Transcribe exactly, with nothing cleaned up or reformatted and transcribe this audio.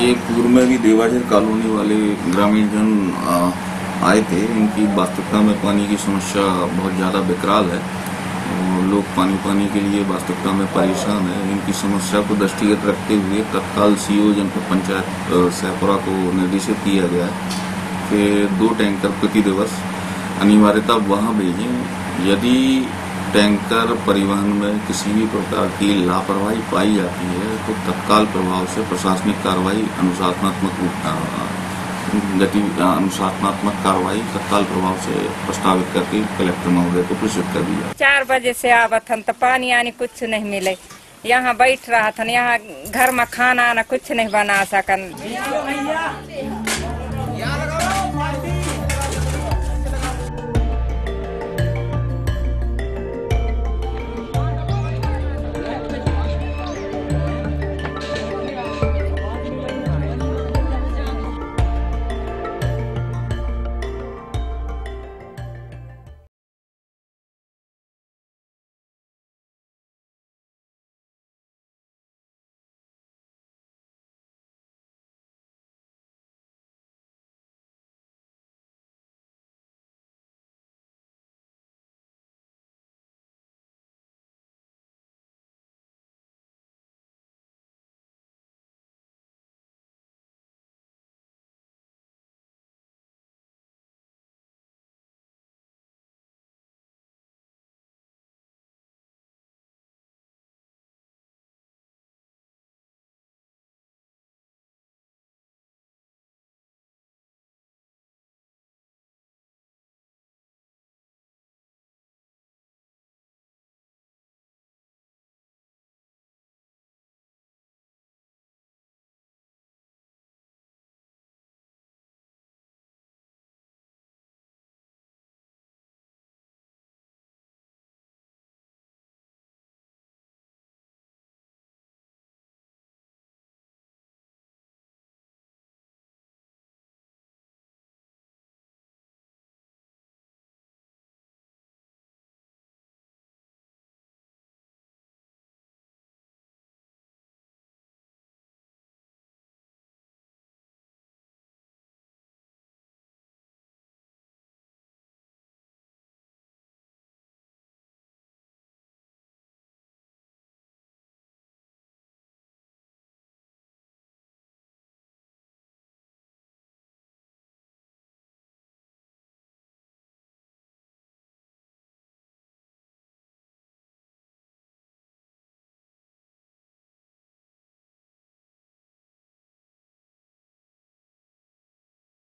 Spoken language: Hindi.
ये पूर्व में भी देवाजर कॉलोनी वाले ग्रामीण जन आए थे। इनकी वास्तविकता में पानी की समस्या बहुत ज़्यादा विकराल है। लोग पानी पानी के लिए वास्तविकता में परेशान है। इनकी समस्या को दृष्टिगत रखते हुए तत्काल सीओ जनपद पंचायत सहपुरा को निर्देशित किया गया है कि दो टैंकर प्रति दिवस अनिवार्यता वहाँ भेजें। यदि टैंकर परिवहन में किसी भी प्रकार की लापरवाही पाई जाती है तो तत्काल प्रभाव से प्रशासनिक कार्रवाई अनुशासनात्मक गति अनुशासनात्मक कार्रवाई तत्काल प्रभाव से प्रस्तावित करके कलेक्टर महोदय को प्रेषित कर दिया। चार बजे से आवत हन तो पानी आनी कुछ नहीं मिले। यहाँ बैठ रहा था, यहाँ घर में खाना आना कुछ नहीं बना सकन।